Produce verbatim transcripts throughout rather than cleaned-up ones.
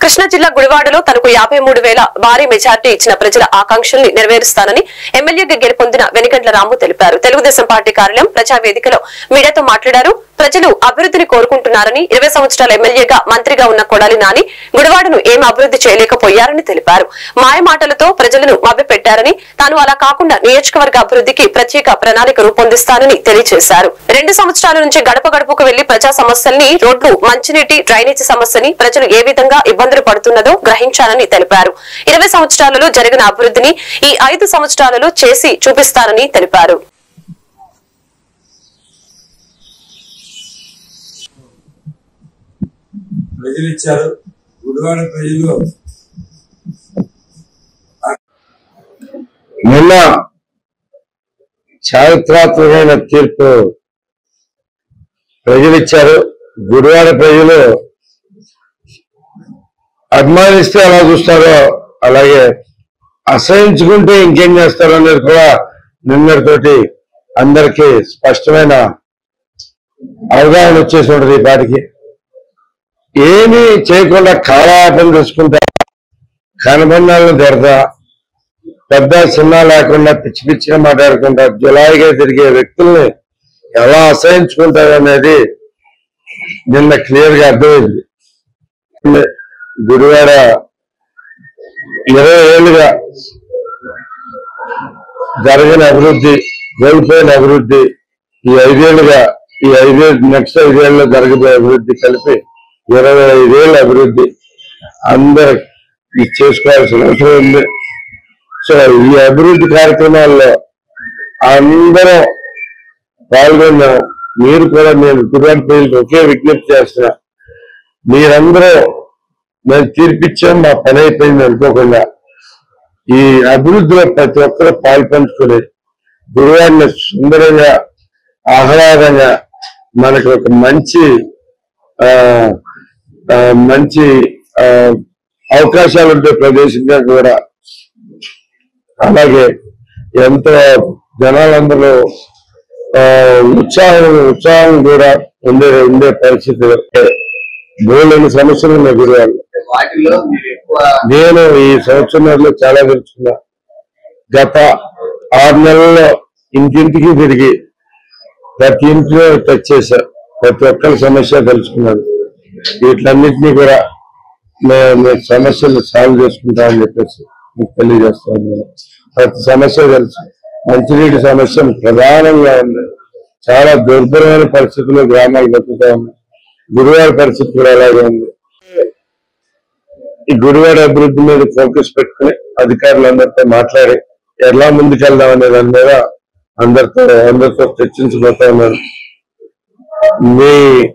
కృష్ణా జిల్లా గుడివాడలో తనకు యాభై మూడు వేల భారీ మెజార్టీ ఇచ్చిన ప్రజల ఆకాంక్షల్ని నెరవేరుస్తానని ఎమ్మెల్యేగా గెలుపొందిన వెనిగండ్ల రాము తెలిపారు. తెలుగుదేశం పార్టీ కార్యాలయం ప్రజావేదికలో మీడియాతో మాట్లాడారు. ప్రజలు అభివృద్ధిని కోరుకుంటున్నారని, ఇరవై సంవత్సరాల ఎమ్మెల్యేగా మంత్రిగా ఉన్న కొడాలి నాని గుడివాడను ఏం అభివృద్ధి చేయలేకపోయారని తెలిపారు. మాయమాటలతో ప్రజలను మభ్యపెట్టారని, తాను అలా కాకుండా నియోజకవర్గ అభివృద్ధికి ప్రత్యేక ప్రణాళిక రూపొందిస్తానని తెలియజేశారు. రెండు సంవత్సరాల నుంచి గడప గడపకు వెళ్లి ప్రజా సమస్యల్ని, రోడ్లు, మంచినీటి, డ్రైనేజీ సమస్యని ప్రజలు ఏ విధంగా ఇబ్బందులు పడుతున్నదో గ్రహించానని తెలిపారు. ఇరవై సంవత్సరాలలో జరిగిన అభివృద్ధిని ఈ ఐదు సంవత్సరాలలో చేసి చూపిస్తానని తెలిపారు. ప్రజలు ఇచ్చారు. గుడివాడ ప్రజలు నిన్న చారిత్రాత్మకమైన తీర్పు ప్రజలు ఇచ్చారు. గుడివాడ ప్రజలు అభిమానిస్తే ఎలా చూస్తారో అలాగే అసహించుకుంటే ఇంకేం చేస్తారో అనేది కూడా నిన్నటితోటి అందరికీ స్పష్టమైన అవగాహన వచ్చేసి ఉంటుంది. ఈ పాటికి ఏమీ చేయకుండా కాలయాపన తీసుకుంటా, కనబంధాలను తిడతా, పెద్ద చిన్న లేకుండా పిచ్చి పిచ్చిగా మాట్లాడుకుంటా జులాయిగా తిరిగే వ్యక్తుల్ని ఎలా అసహించుకుంటారనేది నిన్న క్లియర్ గా అర్థమైంది. గుడివాడ ఇరవై ఏళ్ళుగా జరిగిన అభివృద్ధి, కోల్పోయిన అభివృద్ధి, ఈ ఐదేళ్లుగా ఈ ఐదేళ్ళు నెక్స్ట్ ఐదేళ్లలో జరగబోయే అభివృద్ధి కలిపి ఇరవై ఐదేళ్ళ అభివృద్ధి అందరికి చేసుకోవాల్సిన అవసరం ఉంది. సో ఈ అభివృద్ధి కార్యక్రమాల్లో అందరూ పాల్గొన్నాం. మీరు కూడా నేను గుడివాడ ప్రజలకు ఒకే విజ్ఞప్తి చేస్తున్నా, మీరందరూ మేము తీర్పిచ్చాం, మా పని అయిపోయింది అనుకోకుండా ఈ అభివృద్ధిలో ప్రతి ఒక్కరూ పాల్పంచుకుని గుడివాడని సుందరంగా, ఆహ్లాదంగా, మనకు ఒక మంచి ఆ మంచి అవకాశాలు ఉండే ప్రదేశంగా కూడా, అలాగే ఎంతో జనాలందరూ ఉత్సాహం ఉత్సాహం కూడా ఉండే ఉండే పరిస్థితి. బోలేని సమస్యలు ఉన్నాయి గుడివాడ. నేను ఈ సంవత్సరంలో చాలా తెలుసుకున్నా. గత ఆరు నెలల్లో ఇంటింటికి తిరిగి ప్రతి ఇంట్లో టచ్ చేశా. ప్రతి ఒక్కరి సమస్య తెలుసుకున్నాను. వీటిలన్నింటినీ కూడా మేము సమస్యలు సాల్వ్ చేసుకుంటామని చెప్పేసి మీకు తెలియజేస్తాను. ప్రతి సమస్య తెలుసు. మంచినీటి సమస్య ప్రధానంగా ఉంది. చాలా దుర్భరమైన పరిస్థితుల్లో గ్రామాలు బతుకుతా ఉన్నాయి. గుడివాడ పరిస్థితి కూడా అలాగే ఉంది. ఈ గుడివాడ అభివృద్ధి మీద ఫోకస్ పెట్టుకుని అధికారులందరితో మాట్లాడి ఎలా ముందుకెళ్దాం అనే దాని మీద అందరితో అందరితో చర్చించబోతా ఉన్నాను. మీ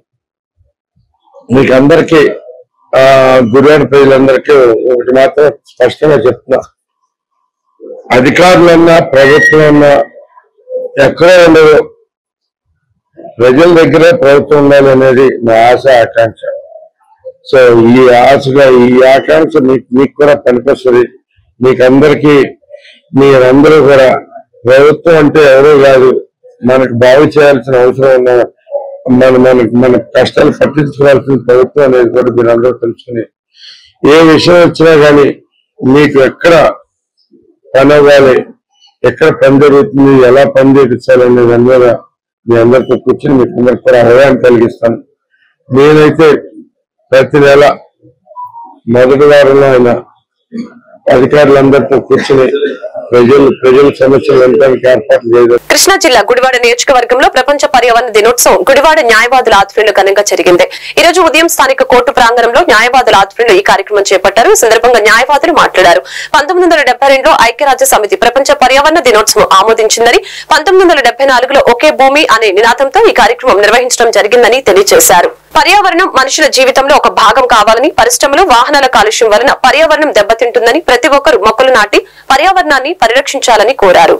మీకు అందరికీ ఆ గుడివాడ ప్రజలందరికీ ఒకటి మాత్రం స్పష్టంగా చెప్తున్నా, అధికారులన్నా ప్రభుత్వం అన్నా ఎక్కడో ఉండదు, ప్రజల దగ్గరే ప్రభుత్వం ఉండాలి అనేది నా ఆశ, ఆకాంక్ష. సో ఈ ఆశగా ఈ ఆకాంక్ష మీకు మీకు కూడా పనికొస్తుంది. మీకందరికీ మీరందరూ కూడా ప్రభుత్వం అంటే ఎవరో కాదు, మనకు బాగు చేయాల్సిన అవసరం ఉన్న మన మనకి మన కష్టాలు పట్టించుకోవాల్సిన ప్రభుత్వం అనేది కూడా మీరు అందరూ తెలుసుకుని, ఏ విషయం వచ్చినా కానీ మీకు ఎక్కడ పని అవ్వాలి, ఎక్కడ పని జరుగుతుంది, ఎలా పని చేయించాలనే దాని మీద మీ అందరితో కూర్చొని మీకు అందరికి కూడా అవగాహన కలిగిస్తాను. నేనైతే ప్రతి నెల మొదటి వారంలో అయినా అధికారులందరితో కూర్చొని ప్రజలు ప్రజల సమస్యలు వినడానికి ఏర్పాట్లు చేయడం. కృష్ణా జిల్లా గుడివాడ నియోజకవర్గంలో ప్రపంచ పర్యావరణ దినోత్సవం గుడివాడ న్యాయవాదుల ఆధ్వర్యంలో ఘనంగా జరిగింది. ఈ రోజు ఉదయం స్థానిక కోర్టు ప్రాంగణంలో న్యాయవాదుల ఆధ్వర్యంలో ఈ కార్యక్రమం చేపట్టారు. ఈ సందర్భంగా న్యాయవాదులు మాట్లాడారు. పంతొమ్మిది వందల డెబ్బై రెండులో ఐక్యరాజ్య సమితి ప్రపంచ పర్యావరణ దినోత్సవం ఆమోదించిందని, పంతొమ్మిది వందల డెబ్బై నాలుగులో ఒకే భూమి అనే నినాదంతో ఈ కార్యక్రమం నిర్వహించడం జరిగిందని తెలియజేశారు. పర్యావరణం మనుషుల జీవితంలో ఒక భాగం కావాలని, పరిశ్రమలు, వాహనాల కాలుష్యం వలన పర్యావరణం దెబ్బతింటుందని ప్రతి ఒక్కరూ మొక్కలు నాటి పర్యావరణాన్ని పరిరక్షించాలని కోరారు.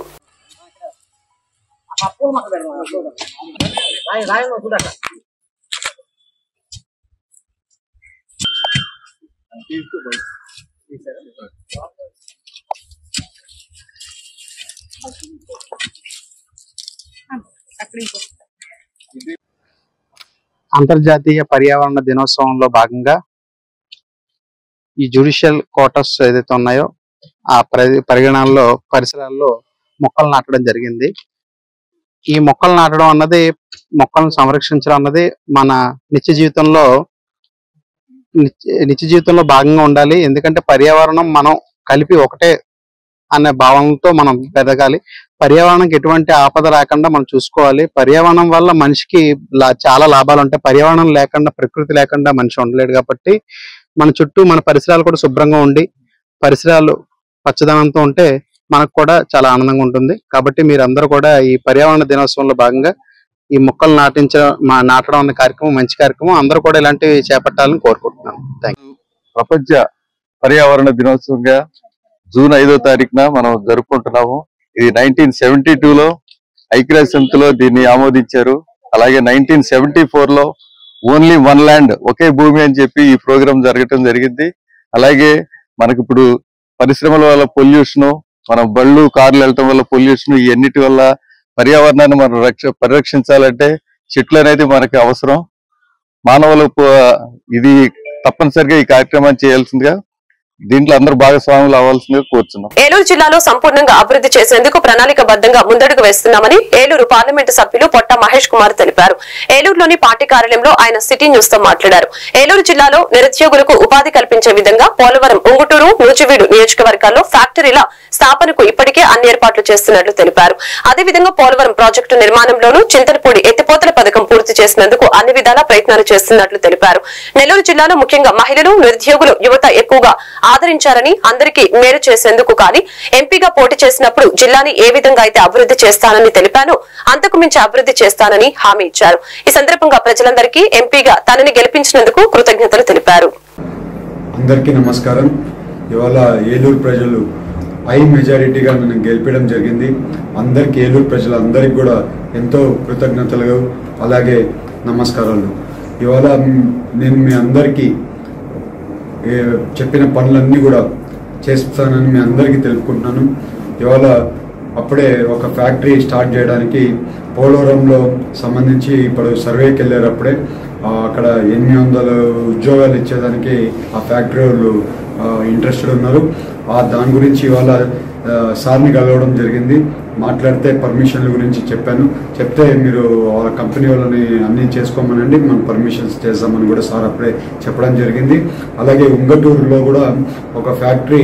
అంతర్జాతీయ పర్యావరణ దినోత్సవంలో భాగంగా ఈ జ్యుడిషియల్ క్వార్టర్స్ ఏదైతే ఉన్నాయో ఆ పరిగణనలో పరిసరాల్లో మొక్కలు నాటడం జరిగింది. ఈ మొక్కలు నాటడం అన్నది, మొక్కలను సంరక్షించడం అన్నది మన నిత్య జీవితంలో నిత్య జీవితంలో భాగంగా ఉండాలి. ఎందుకంటే పర్యావరణం మనం కలిపి ఒకటే అనే భావనతో మనం పెరగాలి. పర్యావరణానికి ఎటువంటి ఆపద రాకుండా మనం చూసుకోవాలి. పర్యావరణం వల్ల మనిషికి చాలా లాభాలు ఉంటాయి. పర్యావరణం లేకుండా, ప్రకృతి లేకుండా మనిషి ఉండలేడు. కాబట్టి మన చుట్టూ మన పరిసరాలు కూడా శుభ్రంగా ఉండి, పరిసరాలు పచ్చదనంతో ఉంటే మనకు కూడా చాలా ఆనందంగా ఉంటుంది. కాబట్టి మీరందరూ కూడా ఈ పర్యావరణ దినోత్సవంలో భాగంగా ఈ మొక్కలు నాటించడం మా నాటడం అనే కార్యక్రమం మంచి కార్యక్రమం. అందరూ కూడా ఇలాంటివి చేపట్టాలని కోరుకుంటున్నాను. Thank you. ప్రపంచ పర్యావరణ దినోత్సవంగా జూన్ ఐదో తారీఖున మనం జరుపుకుంటున్నాము. ఇది నైన్టీన్ సెవెంటీ టూ లో ఐక్యరాజ్య సమితిలో దీన్ని ఆమోదించారు. అలాగే నైన్టీన్ సెవెంటీ ఫోర్ లో ఓన్లీ వన్ ల్యాండ్, ఒకే భూమి అని చెప్పి ఈ ప్రోగ్రాం జరగటం జరిగింది. అలాగే మనకి ఇప్పుడు పరిశ్రమల వల్ల పొల్యూషన్, మనం బళ్ళు కార్లు వెళ్ళటం వల్ల పొల్యూషన్, ఇవన్నిటి వల్ల పర్యావరణాన్ని మనం రక్ష పరిరక్షించాలంటే చెట్లు అనేది మనకి అవసరం. మానవులు ఇది తప్పనిసరిగా ఈ కార్యక్రమాన్ని చేయాల్సిందిగా, దీంట్లో అందరూ భాగస్వాములు అవ్వాల్సిందిగా కోరుతున్నాం. ఏలూరు జిల్లాలో సంపూర్ణంగా అభివృద్ధి చేసేందుకు ప్రణాళికబద్ధంగా ముందడుగు వేస్తున్నామని ఏలూరు పార్లమెంటు సభ్యులు పొట్ట మహేష్ కుమార్ తెలిపారు. ఏలూరులోని పార్టీ కార్యాలయంలో ఆయన సిటీ న్యూస్ తో మాట్లాడారు. ఏలూరు జిల్లాలో నిరుద్యోగులకు ఉపాధి కల్పించే విధంగా పోలవరం, ఉంగుటూరు, నూజివీడు నియోజకవర్గాల్లో ఫ్యాక్టరీల స్థాపనకు ఇప్పటికే అన్ని ఏర్పాట్లు చేస్తున్నట్లు తెలిపారు. అదేవిధంగా పోలవరం ప్రాజెక్టు నిర్మాణంలోనూ చింతలపూడి ఎత్తిపోతల పథకం పూర్తి చేసినందుకు అన్ని విధాలా ప్రయత్నాలు చేస్తున్నట్లు తెలిపారు. నెల్లూరు జిల్లాలో ముఖ్యంగా మహిళలు, నిరుద్యోగులు, యువత ఎక్కువగా ఆదరించారని, అందరికీ మేలు చేసేందుకు కానీ ఎంపీగా పోటీ చేసినప్పుడు జిల్లాని ఏ విధంగా అయితే అభివృద్ధి చేస్తానని తెలిపాను, అంతకు మించి అభివృద్ధి చేస్తానని హామీ ఇచ్చారు. ఈ సందర్భంగా ప్రజలందరికీ ఎంపీగా తనని గెలిపించినందుకు కృతజ్ఞతలు తెలిపారు. అందరికీ నమస్కారం. ఇవాళ ఏలూరు ప్రజలు హై మెజారిటీగా నన్ను గెలిపడం జరిగింది. అందరికి, ఏలూరు ప్రజలందరికీ కూడా ఎంతో కృతజ్ఞతలు, అలాగే నమస్కారాలు. ఇవాళ నేను మీ అందరికీ చెప్పిన పనులన్నీ కూడా చేస్తానని మీ అందరికీ తెలుపుకుంటున్నాను. ఇవాళ అప్పుడే ఒక ఫ్యాక్టరీ స్టార్ట్ చేయడానికి పోలవరంలో సంబంధించి ఇప్పుడు సర్వేకి వెళ్ళారప్పుడే అక్కడ ఎనిమిది వందల ఉద్యోగాలు ఇచ్చేదానికి ఆ ఫ్యాక్టరీ వాళ్ళు ఇంట్రెస్టెడ్ ఉన్నారు. దాని గురించి ఇవాళ సార్ని కలవడం జరిగింది. మాట్లాడితే పర్మిషన్ల గురించి చెప్పాను. చెప్తే మీరు వాళ్ళ కంపెనీ వాళ్ళని అన్ని చేసుకోమనండి, మనం పర్మిషన్స్ చేద్దామని కూడా సార్ అప్పుడే చెప్పడం జరిగింది. అలాగే ఉంగటూరులో కూడా ఒక ఫ్యాక్టరీ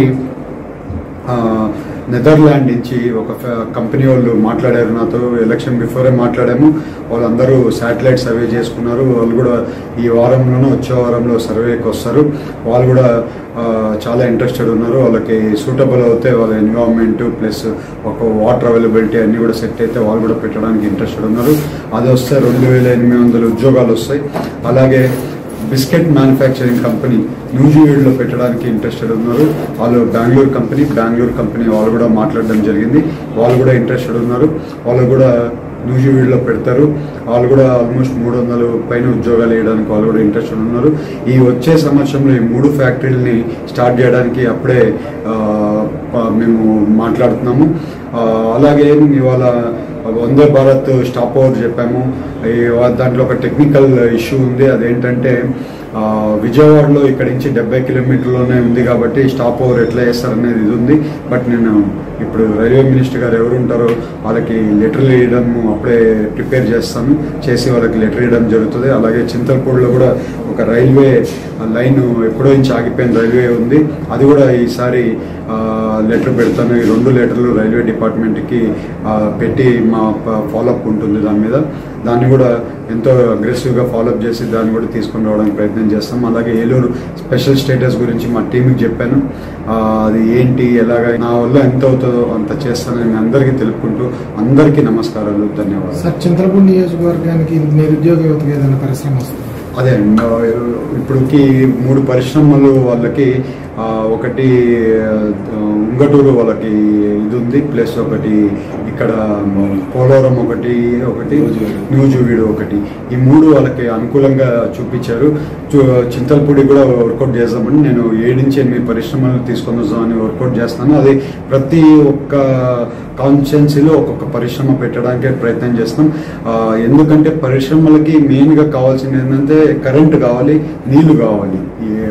నెదర్లాండ్ నుంచి ఒక కంపెనీ వాళ్ళు మాట్లాడారు నాతో. ఎలక్షన్ బిఫోరే మాట్లాడాము. వాళ్ళందరూ శాటిలైట్ సర్వే చేసుకున్నారు. వాళ్ళు కూడా ఈ వారంలోనూ వచ్చే వారంలో సర్వేకి వస్తారు. వాళ్ళు కూడా చాలా ఇంట్రెస్టెడ్ ఉన్నారు. వాళ్ళకి సూటబుల్ అవుతే వాళ్ళ ఎన్విరాన్మెంట్ ప్లస్ ఒక వాటర్ అవైలబిలిటీ అన్ని కూడా సెట్ అయితే వాళ్ళు కూడా పెట్టడానికి ఇంట్రెస్టెడ్ ఉన్నారు. అది వస్తే రెండు వేల ఎనిమిది వందల ఉద్యోగాలు వస్తాయి. అలాగే బిస్కెట్ మ్యానుఫ్యాక్చరింగ్ కంపెనీ నూజివీడులో పెట్టడానికి ఇంట్రెస్టెడ్ ఉన్నారు. వాళ్ళు బెంగళూరు కంపెనీ బెంగళూరు కంపెనీ వాళ్ళు కూడా మాట్లాడడం జరిగింది. వాళ్ళు కూడా ఇంట్రెస్టెడ్ ఉన్నారు. వాళ్ళు కూడా నూజివీడులో పెడతారు. వాళ్ళు కూడా ఆల్మోస్ట్ మూడు వందల పైన ఉద్యోగాలు వేయడానికి వాళ్ళు కూడా ఇంట్రెస్టెడ్ ఉన్నారు. ఈ వచ్చే సంవత్సరంలో ఈ మూడు ఫ్యాక్టరీలని స్టార్ట్ చేయడానికి అప్పుడే మేము మాట్లాడుతున్నాము. అలాగే ఇవాళ వందే భారత్ స్టాప్ ఓవర్ చెప్పాము. దాంట్లో ఒక టెక్నికల్ ఇష్యూ ఉంది. అదేంటంటే విజయవాడలో ఇక్కడి నుంచి డెబ్బై కిలోమీటర్లోనే ఉంది కాబట్టి స్టాప్ ఓవర్ ఎట్లా చేస్తారనేది ఇది ఉంది. బట్ నేను ఇప్పుడు రైల్వే మినిస్టర్ గారు ఎవరు ఉంటారో వాళ్ళకి లెటర్లు ఇవ్వడం అప్పుడే ప్రిపేర్ చేస్తాను, చేసి వాళ్ళకి లెటర్ ఇవ్వడం జరుగుతుంది. అలాగే చింతలపూడిలో కూడా ఒక రైల్వే లైన్ ఎప్పుడో నుంచి ఆగిపోయిన రైల్వే ఉంది. అది కూడా ఈసారి లెటర్ పెడతాను. ఈ రెండు లెటర్లు రైల్వే డిపార్ట్మెంట్కి పెట్టి మా ఫాలోఅప్ ఉంటుంది దాని మీద. దాన్ని కూడా ఎంతో అగ్రెసివ్గా ఫాలోఅప్ చేసి దాన్ని కూడా తీసుకొని రావడానికి ప్రయత్నం చేస్తాం. అలాగే ఏలూరు స్పెషల్ స్టేటస్ గురించి మా టీంకి చెప్పాను. అది ఏంటి, ఎలాగ నా వల్ల ఎంత అవుతుందో అంత చేస్తానని అందరికీ తెలుపుకుంటూ అందరికీ నమస్కారాలు, ధన్యవాదాలు. సార్, చింతలపూడి నియోజకవర్గానికి నిరుద్యోగ యువతకి ఏదైనా పరిశ్రమ వస్తుంది? అదే ఇప్పటికి మూడు పరిశ్రమలు వాళ్ళకి, ఒకటి ఉంగటూరు వాళ్ళకి ఇది ఉంది, ప్లస్ ఒకటి ఇక్కడ పోలవరం ఒకటి ఒకటి నూజివీడు ఒకటి, ఈ మూడు వాళ్ళకి అనుకూలంగా చూపించారు. చింతలపూడి కూడా వర్కౌట్ చేద్దామని నేను ఏడు నుంచి ఎనిమిది పరిశ్రమలు తీసుకొని వద్దామని వర్కౌట్ చేస్తాను. అది ప్రతి ఒక్క కాన్స్టిట్యున్సీలో ఒక్కొక్క పరిశ్రమ పెట్టడానికి ప్రయత్నం చేస్తాం. ఎందుకంటే పరిశ్రమలకి మెయిన్గా కావాల్సింది ఏంటంటే కరెంటు కావాలి, నీళ్లు కావాలి. ఈ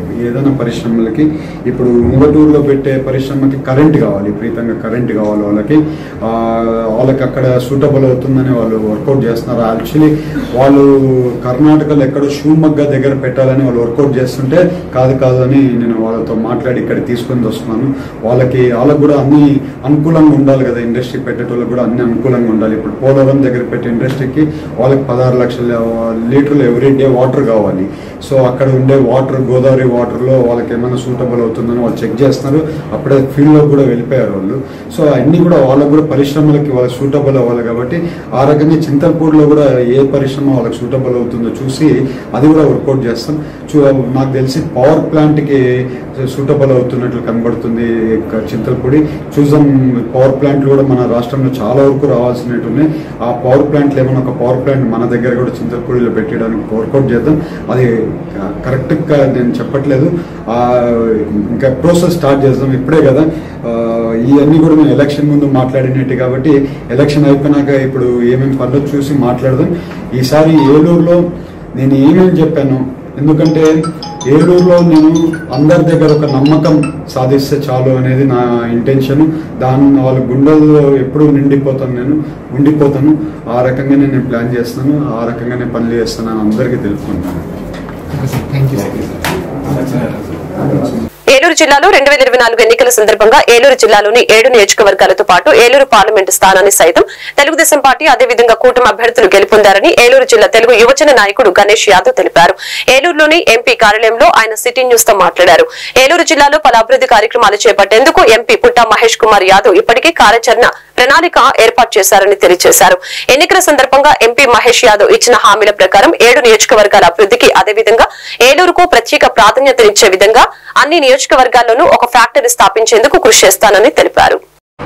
ఏదైనా పరిశ్రమలకి ఇప్పుడు ఉంగటూరులో పెట్టే పరిశ్రమకి కరెంట్ కావాలి, విపరీతంగా కరెంట్ కావాలి వాళ్ళకి. వాళ్ళకి అక్కడ సూటబుల్ అవుతుందని వాళ్ళు వర్కౌట్ చేస్తున్నారు. యాక్చువల్లీ వాళ్ళు కర్ణాటకలో ఎక్కడో షూమగ్గా దగ్గర పెట్టాలని వాళ్ళు వర్కౌట్ చేస్తుంటే కాదు కాదు అని నేను వాళ్ళతో మాట్లాడి ఇక్కడ తీసుకొని వస్తున్నాను. వాళ్ళకి వాళ్ళకు కూడా అన్ని అనుకూలంగా ఉండాలి కదా, ఇండస్ట్రీ పెట్టేటోళ్ళకి కూడా అన్ని అనుకూలంగా ఉండాలి. ఇప్పుడు పోలవరం దగ్గర పెట్టే ఇండస్ట్రీకి వాళ్ళకి పదహారు లక్షల లీటర్లు ఎవ్రీ డే వాటర్ కావాలి. సో అక్కడ ఉండే వాటర్, గోదావరి వాటర్లో వాళ్ళకి ఏమైనా సూటబుల్ అవుతుందని వాళ్ళు చెక్ చేస్తున్నారు. అప్పుడే ఫీల్డ్లో కూడా వెళ్ళిపోయారు వాళ్ళు. సో అన్ని కూడా వాళ్ళకు కూడా పరిశ్రమలకి వాళ్ళకి సూటబుల్ అవ్వాలి కాబట్టి ఆ రకంగా చింతల్పూడిలో కూడా ఏ పరిశ్రమ వాళ్ళకి సూటబుల్ అవుతుందో చూసి అది కూడా వర్కౌట్ చేస్తాం. చూ నాకు తెలిసి పవర్ ప్లాంట్కి సూటబుల్ అవుతున్నట్లు కనబడుతుంది చింతల్పూడి. చూసాం పవర్ ప్లాంట్లు కూడా మన రాష్ట్రంలో చాలా వరకు రావాల్సినట్టు ఉన్నాయి. ఆ పవర్ ప్లాంట్లు ఏమైనా ఒక పవర్ ప్లాంట్ మన దగ్గర కూడా చింతల్పూడిలో పెట్టడానికి వర్కౌట్ చేద్దాం. అది కరెక్ట్గా నేను చెప్పట్లేదు, ఇంకా ప్రాసెస్ స్టార్ట్ చేద్దాం. ఇప్పుడే కదా ఇవన్నీ కూడా మేము ఎలక్షన్ ముందు మాట్లాడినట్టు కాబట్టి ఎలక్షన్ అయిపోయినాక ఇప్పుడు ఏమేమి పనులు చూసి మాట్లాడదాం. ఈసారి ఏలూరులో నేను ఏమేమి చెప్పాను, ఎందుకంటే ఏలూరులో నేను అందరి దగ్గర ఒక నమ్మకం సాధిస్తే చాలు అనేది నా ఇంటెన్షన్. దాని వాళ్ళ గుండెల్లో ఎప్పుడు నిండిపోతాను, నేను ఉండిపోతాను. ఆ రకంగానే నేను ప్లాన్ చేస్తాను, ఆ రకంగానే పనులు చేస్తాను అందరికీ తెలుపుకుంటాను. ఏలూరు జిల్లాలో రెండు వేల ఇరవై నాలుగు ఎన్నికల సందర్భంగా ఏలూరు జిల్లాలోని ఏడు నియోజకవర్గాలతో పాటు ఏలూరు పార్లమెంటు స్థానాన్ని సైతం తెలుగుదేశం పార్టీ అదేవిధంగా కూటమి అభ్యర్థులు గెలుపొందారని ఏలూరు జిల్లా తెలుగు యువజన నాయకుడు గణేష్ యాదవ్ తెలిపారు. ఏలూరులోని ఎంపీ కార్యాలయంలో ఆయన సిటీ న్యూస్ తో మాట్లాడారు. ఏలూరు జిల్లాలో పలు అభివృద్ధి కార్యక్రమాలు చేపట్టేందుకు ఎంపీ పుట్టా మహేష్ కుమార్ యాదవ్ ఇప్పటికే కార్యాచరణ ప్రణాళిక ఏర్పాటు చేశారని తెలియజేశారు. ఎన్నికల సందర్భంగా ఎంపీ మహేష్ యాదవ్ ఇచ్చిన హామీల ప్రకారం ఏడు నియోజకవర్గాల అభివృద్ధికి అదేవిధంగా ఏలూరుకు ప్రత్యేక ప్రాధాన్యతనిచ్చే విధంగా అన్ని నియోజకవర్గాల్లోనూ ఒక ఫ్యాక్టరీ స్థాపించేందుకు కృషి చేస్తానని తెలిపారు.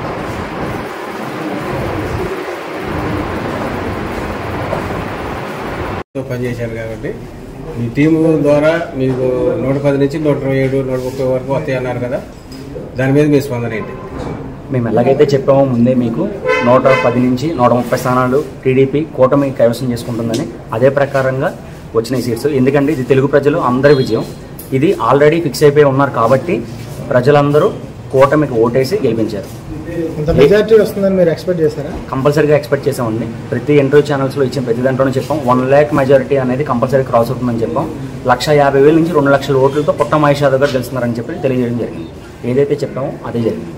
పనిచేశారు కాబట్టి మీ టీము ద్వారా మీకు నూట పది నుంచి నూట ఇరవై ఏడు నూట ముప్పై వరకు వస్తాయి అన్నారు కదా, దాని మీద మీ స్పందన ఏంటి? మేము ఎలాగైతే చెప్పామో ముందే మీకు నూట పది నుంచి నూట ముప్పై స్థానాలు టీడీపీ కూటమి కైవసం చేసుకుంటుందని అదే ప్రకారంగా వచ్చిన సీట్స్. ఎందుకంటే ఇది తెలుగు ప్రజలు అందరి విజయం, ఇది ఆల్రెడీ ఫిక్స్ అయిపోయి ఉన్నారు కాబట్టి ప్రజలందరూ కూటమికి ఓటేసి గెలిపించారు. కంపల్సరీగా ఎక్స్పెక్ట్ చేసామండి. ప్రతి ఇంటర్వ్యూ ఛానల్స్లో ఇచ్చిన ప్రతి దాంట్లోనే చెప్పాం వన్ ల్యాక్ మెజారిటీ అనేది కంపల్సరీ క్రాస్ అవుతుందని చెప్పాం. లక్ష యాభై వేల నుంచి రెండు లక్షల ఓట్లతో పుట్ట మహేష్ యాదవ్ గారు గెలుస్తున్నారని చెప్పి తెలియజేయడం జరిగింది. ఏదైతే చెప్పామో అదే జరిగింది.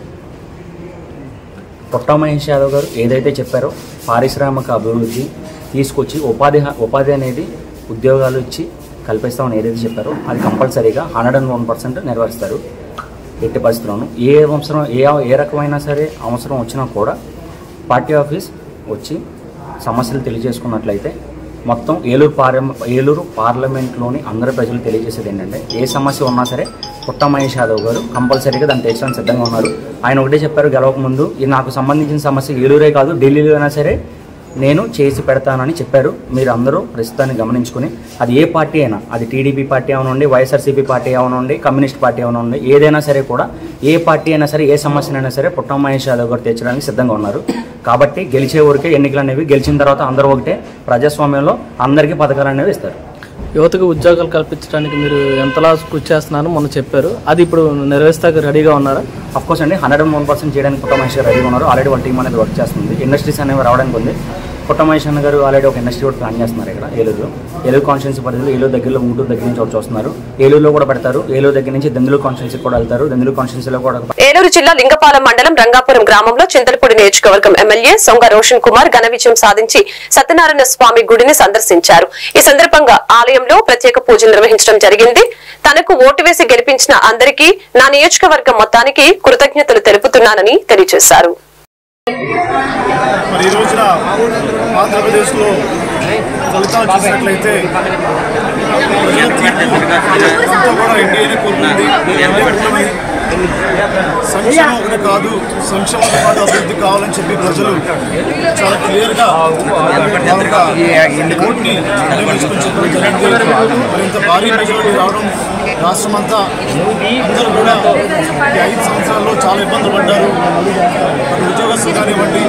పుట్ట మహేష్ యాదవ్ గారు ఏదైతే చెప్పారో పారిశ్రామిక అభివృద్ధి తీసుకొచ్చి ఉపాధి ఉపాధి అనేది ఉద్యోగాలు ఇచ్చి కల్పిస్తామని ఏదైతే చెప్పారో అది కంపల్సరీగా హండ్రెడ్ అండ్ వన్ పర్సెంట్ నెరవేరుస్తారు. ఎట్టి పరిస్థితుల్లోనూ ఏ అవసరం ఏ ఏ రకమైన సరే అవసరం వచ్చినా కూడా పార్టీ ఆఫీస్ వచ్చి సమస్యలు తెలియజేసుకున్నట్లయితే మొత్తం ఏలూరు పార్లమె ఏలూరు పార్లమెంట్లోని అందరి ప్రజలు తెలియజేసేది ఏంటంటే ఏ సమస్య ఉన్నా సరే పుట్ట మహేష్ యాదవ్ గారు కంపల్సరీగా దాన్ని తీర్చడానికి సిద్ధంగా ఉన్నారు. ఆయన ఒకటే చెప్పారు గెలవక ముందు, ఇది నాకు సంబంధించిన సమస్య ఏలూరే కాదు ఢిల్లీలో అయినా సరే నేను చేసి పెడతానని చెప్పారు. మీరు అందరూ ప్రస్తుతాన్ని గమనించుకుని అది ఏ పార్టీ అయినా, అది టీడీపీ పార్టీ అవనండి, వైఎస్ఆర్సీపీ పార్టీ అవనండి, కమ్యూనిస్ట్ పార్టీ అవనండి, ఏదైనా సరే కూడా ఏ పార్టీ అయినా సరే ఏ సమస్యనైనా సరే పుట్ట మహేష్ యాదవ్ గారు తీర్చడానికి సిద్ధంగా ఉన్నారు. కాబట్టి గెలిచే ఊరికే ఎన్నికలు అనేవి, గెలిచిన తర్వాత అందరూ ఒకటే, ప్రజాస్వామ్యంలో అందరికీ పథకాలు అనేవి ఇస్తారు. యువతకు ఉద్యోగాలు కల్పించడానికి మీరు ఎంతలా కృషి చేస్తున్నారో మొన్న చెప్పారు, అది ఇప్పుడు నెరవేర్స్తాక రెడీగా ఉన్నారా? అఫ్కోర్స్ అండి, హండ్రెడ్ అండ్ వన్ పర్సెంట్ చేయడానికి పుట్ట మహేష్ గారు రెడీగా ఉన్నారు. ఆల్రెడీ వాళ్ళ టీం అనేది వర్క్ చేస్తుంది. ఇండస్ట్రీస్ అనేవి రావడానికి ఉంది. పుట్ట మహేష్ అన్న గారు ఆల్రెడీ ఒక ఇండస్ట్రీ కూడా ప్లాన్ చేస్తున్నారు ఇక్కడ ఏలూరులో. ఏలూరు కాన్స్టిట్యున్సీ పరిధిలో ఏలూరు దగ్గరలో గుంటూరు దగ్గర నుంచి చూస్తున్నారు. ఏలూరులో కూడా పెడతారు. ఏలూరు దగ్గర నుంచి దెందులూరు కాన్స్టిట్యున్సీ కూడా వెళ్తారు. దెందులూరు కాన్స్టిట్యున్సీలో కూడా. ఏలూరు జిల్లా లింగపాలెం మండలం రంగాపురం గ్రామంలో చింతలపూడి నియోజకవర్గం ఎమ్మెల్యే సొంగ రోషన్ కుమార్ ఘన విజయం సాధించి సత్యనారాయణ స్వామి గుడిని సందర్శించారు. ఈ సందర్భంగా ఆలయంలో ప్రత్యేక పూజలు నిర్వహించడం జరిగింది. తనకు ఓటు వేసి గెలిపించిన అందరికీ నా నియోజకవర్గం మొత్తానికి కృతజ్ఞతలు తెలుపుతున్నానని తెలియజేశారు. మరి ఈ రోజున ఆంధ్రప్రదేశ్లో ఫలితాలు చూసినట్లయితే అంతా కూడా ఎన్డీఏనే కోరుకుంది. సంక్షేమం ఒకటి కాదు, సంక్షేమంతో పాటు అభివృద్ధి కావాలని చెప్పి ప్రజలు చాలా క్లియర్గా ఓట్ని వినియోగించుకుని చెప్పడం జరిగింది. మరి ఇంత భారీ మెజారిటీ రావడం రాష్ట్రం అంతా అందరూ కూడా ఈ ఐదు సంవత్సరాల్లో చాలా ఇబ్బందులు పడ్డారు. అటు ఉద్యోగస్తులు కానివ్వండి,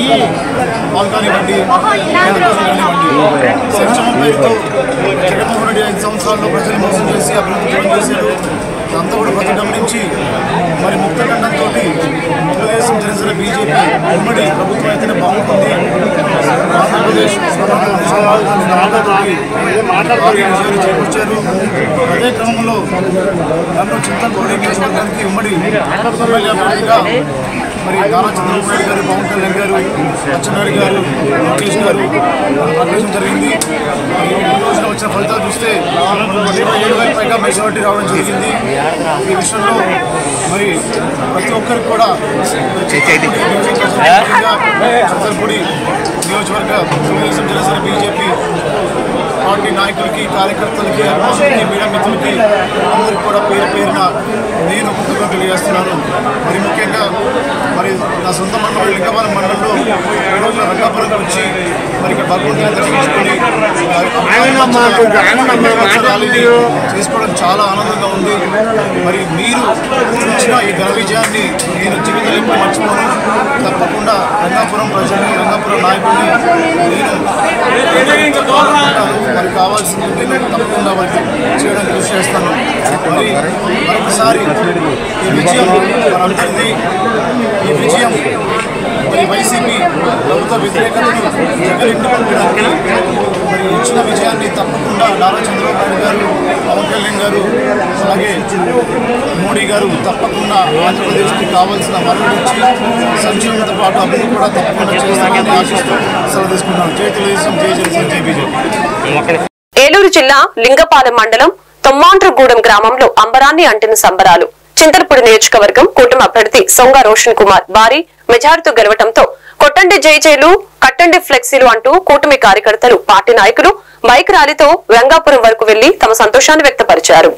వాళ్ళు కానివ్వండి, కానివ్వండి సంక్షేమం పేరుతో జగన్మోహన్ రెడ్డి ఏడు ఐదు సంవత్సరాల్లో ప్రజలు మోసం చేసి అభివృద్ధి దూరం చేశారు. అంతా కూడా ప్రతి గమనించి మరి ముక్తఖండంతో తెలుగుదేశం జనసేన బీజేపీ ఉమ్మడి ప్రభుత్వం అయితేనే బాగుంటుంది. ఆంధ్రప్రదేశ్ విజయాలు చేకూర్చారు. అదే క్రమంలో నన్ను చింతలపూడి నియోజకవర్గానికి ఉమ్మడి ఎమ్మెల్యే అభ్యర్థిగా మరి నారా చంద్రబాబు నాయుడు గారు, పవన్ కళ్యాణ్ గారు, అచ్చెన్నాయుడు గారు, లోకేష్ గారు ప్రకటించడం జరిగింది. ఈ రోజున వచ్చిన ఫలితాలు చూస్తే ఇరవై ఏడు వేల పైగా మెజారిటీ రావడం జరిగింది. ఈ విషయంలో మరి ప్రతి ఒక్కరికి కూడా చింతలపూడి నియోజకవర్గ తెలుగుదేశం జనసేన బీజేపీ పార్టీ నాయకులకి, కార్యకర్తలకి, అభిమానులకి, మీడియా మిత్రులకి అందరికీ కూడా పేరు పేరున నేను ముందుగా తెలియజేస్తున్నాను. మరి ముఖ్యంగా మరి నా సొంత మండలం లింగవరం మండలంలో ఈరోజు రంగాపురం వచ్చి మరి భగవంతుని దర్శించుకొని చేసుకోవడం చాలా ఆనందంగా ఉంది. మరి మీరు ఇచ్చిన ఈ ఘన విజయాన్ని నేను జీవితంలో మర్చిపోను. తప్పకుండా రంగాపురం ప్రజల్ని, రంగాపురం నాయకుల్ని నేను మరి కావాల్సింది నేను తప్పకుండా వారికి చేయడానికి కృషి చేస్తాను. మరి మరొకసారి ఈ విజయం మనందరిది. ఈ విజయం మరి వైసీపీ ప్రభుత్వ వ్యతిరేకతను జగలింటుకోవడానికి మరి ఇచ్చిన విజయాన్ని తప్పకుండా నారా చంద్రబాబు నాయుడు గారు, పవన్ కళ్యాణ్ గారు, అలాగే మోడీ గారు తప్పకుండా ఆంధ్రప్రదేశ్కి కావాల్సిన వనరులు ఇచ్చి సంక్షేమంతో పాటు అభివృద్ధి కూడా తప్పకుండా చేస్తామని ఆశిస్తూ సెలవు తీసుకున్నాం. జై తెలుగుదేశం, జై జనసేన, జై బీజేపీ. ఏలూరు జిల్లా లింగపాలెం మండలం తొమ్మాండ్రగూడెం గ్రామంలో అంబరాన్ని అంటిన సంబరాలు. చింతలపూడి నియోజకవర్గం కూటమి అభ్యర్థి సొంగ రోషన్ కుమార్ భారీ మెజారిటీతో గెలవడంతో కొట్టండి జైజైలు, కట్టండి ఫ్లెక్సీలు అంటూ కూటమి కార్యకర్తలు, పార్టీ నాయకులు బైక్ ర్యాలీతో రంగాపురం వరకు వెళ్లి తమ సంతోషాన్ని వ్యక్తపరిచారు.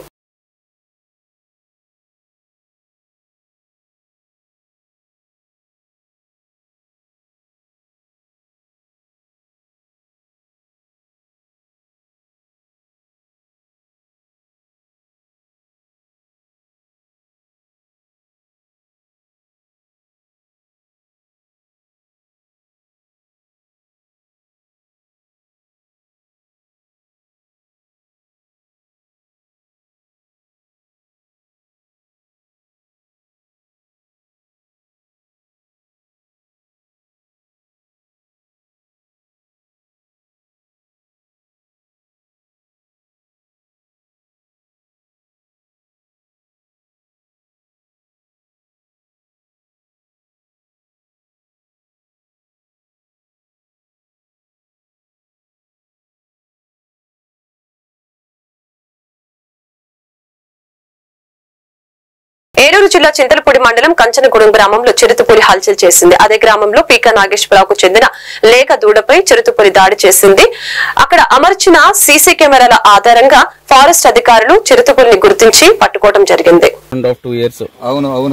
ఏలూరు జిల్లా చింతలపూడి మండలం కంచనగూడెం గ్రామంలో చిరుతపులి హల్చల్ చేసింది. అదే గ్రామంలో పీక నాగేశ్వరరావుకు చెందిన లేఖ దూడపై చిరుతపులి దాడి చేసింది. అక్కడ అమర్చిన సీసీ కెమెరాల ఆధారంగా ఫారెస్ట్ అధికారులు చిరుతపులిని గుర్తించి పట్టుకోవడం జరిగింది. అవును అవును